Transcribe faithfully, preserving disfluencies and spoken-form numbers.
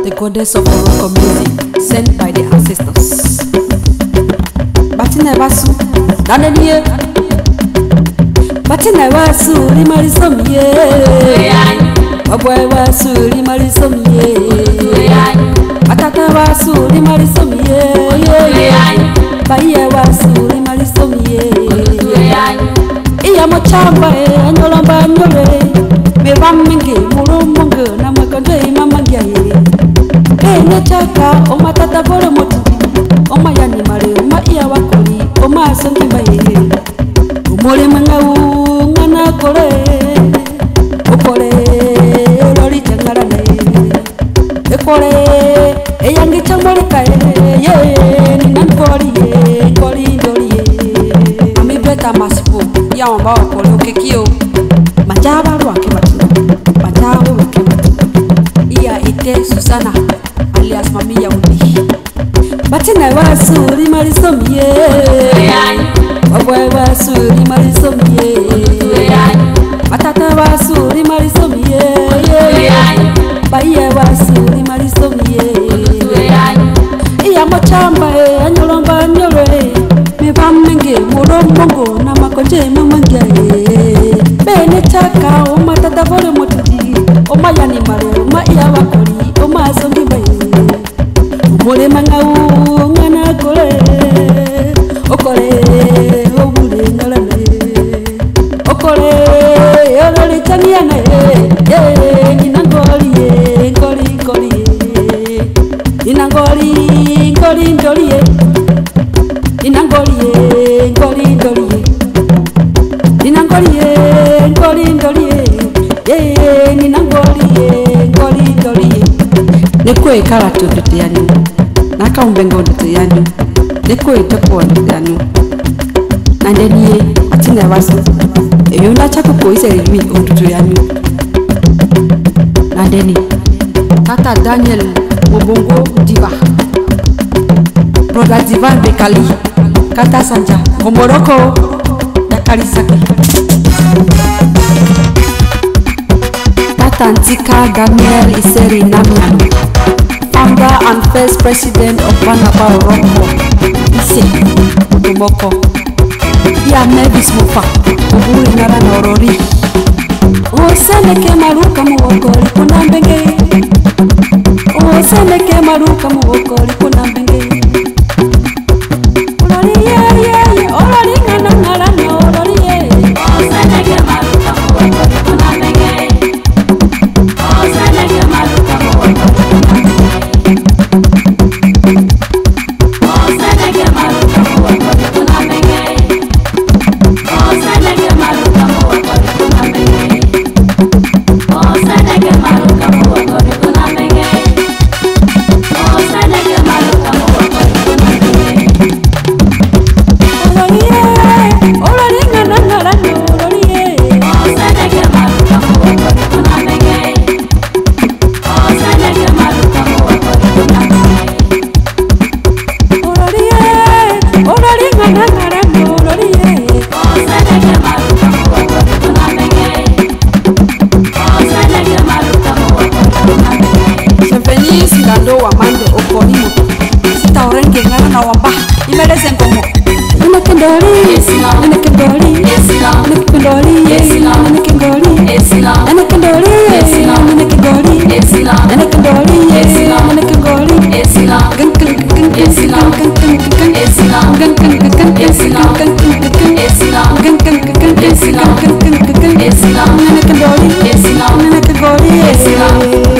the goddess of Morocco music, sent by the ancestors. Batina basu, daneliye. Batina basu, limalisomiye. Wabwe basu, limalisomiye. Atata basu, limalisomiye. Baye basu, limalisomiye. Iya mochamba, anyolamba nyole. Me vamingi, murumungu, na makande mamangia. Kene chaka, oma tata vole moti. Oma yani mare, oma iya wakoli, oma songi baye. Umole mangau, ngana kore. Okole, lori changara ne. Ekole, eyangi chambole kae. Ye, ninankori ye, kori dori ye. Ami beta masipo, ya omba okole okekio. Majaba wake matino, majaba wake matino. Iya ite Susana, alias Mami ya uli. Batina wasu limalisomiye. Wabwe wasu limalisomiye. Matata wasu limalisomiye. Baye wasu limalisomiye. Iya mochamba e anyolomba nyore. Mevamenge muromongo na makonje mamangia e. Bene chaka oma tata vole motiji. Oma yani mare oma iya wakoli oma zongi baye. Umole mangau ngana kore. Okore obule ngalane. Okore olole chaniane. Ye ninangoli ye ngoli ngoli ye. Ninangoli ngoli ngoli ye. Ninangoli ye ngoli ngoli ye. Ninangoli ye ngoli ngoli ye. Ye ninangoli ye ngoli ngoli ye. Nekwe kala tutu yanyu. Naka umbengo tutu yanyu. Nekwe topo tutu yanyu. Nandeni ye atina wasu. Eyo ndacha kukoise rejui tutu yanyu. Nandeni Tata Daniel Mobongo Diva. Brother Divan Bekali. Kata Sanja Komoroko Dakari Saki. Tata Antika Daniel Iseri Namiano, founder and first president of Banaba Morocco. Ise Tomoko. Ia Mavis Mufa Oburi Nara Norori. Osene ke maruka muokoli kuna mbenge. Osene ke maruka muokoli kuna mbenge. Olori ye ye ye, olori ngana ngala no olori ye. Osene ke maruka muokoli kuna mbenge. Osene ke maruka muokoli kuna mbenge. Osene ke maruka muokoli kuna mbenge. Osene ke maruka muokoli kuna mbenge. Osene ke maruka muokoli kuna mbenge. Osene ke maruka muokoli kuna mbenge. Olori ye, olori ngana ngala no olori ye. Osene ke maruka muokoli kuna mbenge. Osene ke maruka muokoli kuna mbenge. Olori ye, olori ngana ngala no olori ye. Osene ke maruka muokoli kuna mbenge. Osene ke maruka muokoli kuna mbenge. Symphony Singando wa mande okonimo. Sita orenge ngana na wamba. Imeleze ngomo. Nene kendori, nene kendori, nene kendori, nene kendori, nene kendori, nene kendori, nene kendori, nene kendori, gan gan gan gan gan gan gan gan gan gan gan gan gan gan gan gan gan. Nene kendori, nene kendori,